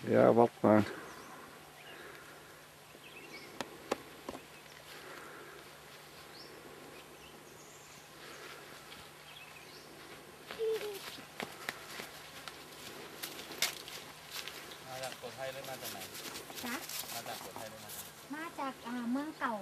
Ja, warte mal. มาจากเมืองเก่า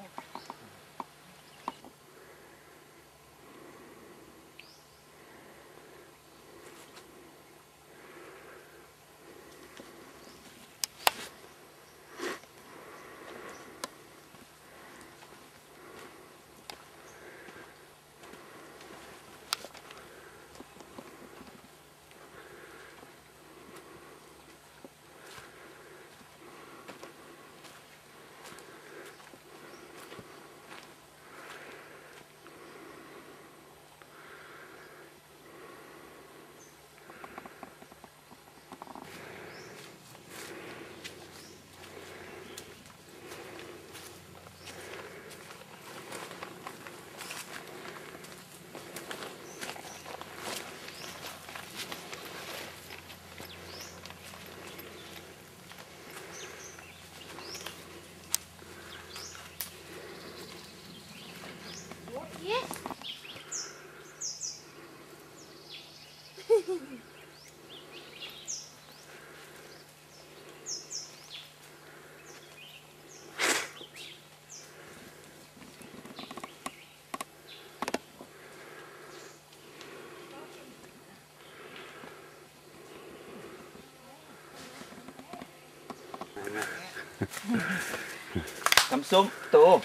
Samsung tuh.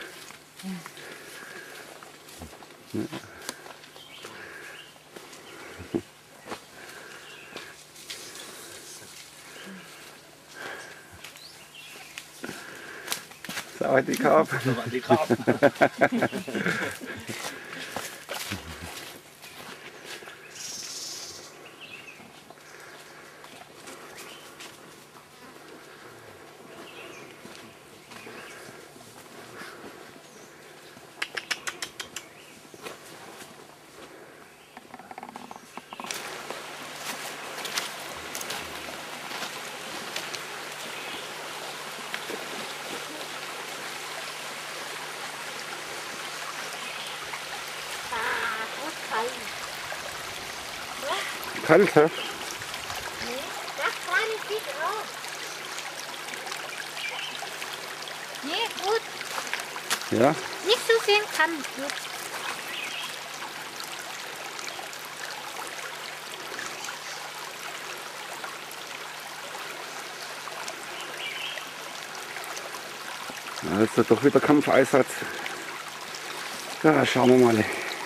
Sawadee-Krab. Sawadee-Krab. Kalt, hä? Das kleine sieht aus. Nee, gut. Ja. Nicht so sehen kann. Gut. Also doch wieder Kampfeinsatz. Ja, schauen wir mal.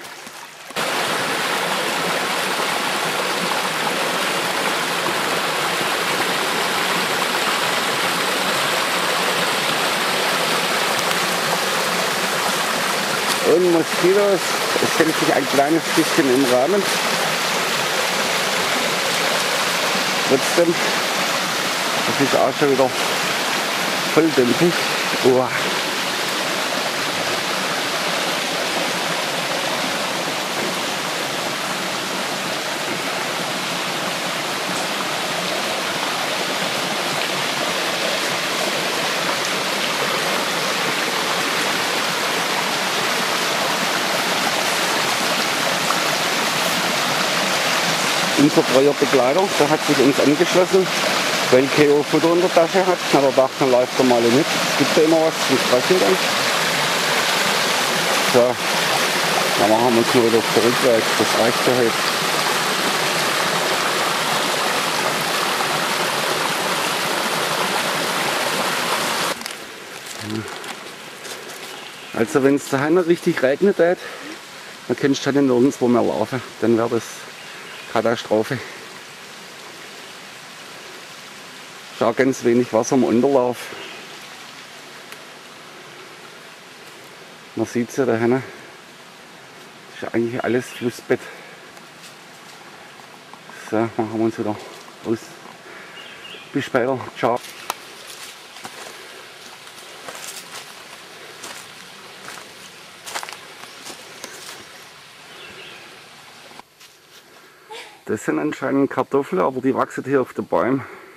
Und Moskitos, es hält sich ein kleines bisschen im Rahmen. Trotzdem, das ist auch schon wieder voll dämpfig. Uah. Unser treuer Begleiter, der hat sich uns angeschlossen, weil Keo Futter in der Tasche hat. Na, der dachte, dann läuft er mal mit. Es gibt ja immer was zum Sprechen dann. So, dann machen wir uns mal wieder auf der Rückweg. Das reicht ja heute. Also wenn es daheim richtig regnet hat, dann kannst du halt nirgendwo mehr laufen. Dann wäre das Katastrophe. Schau, ganz wenig Wasser im Unterlauf. Man sieht es ja da hinten. Das ist eigentlich alles Flussbett. So, machen wir uns wieder aus. Bis später. Ciao. Das sind anscheinend Kartoffeln, aber die wachsen hier auf den Bäumen.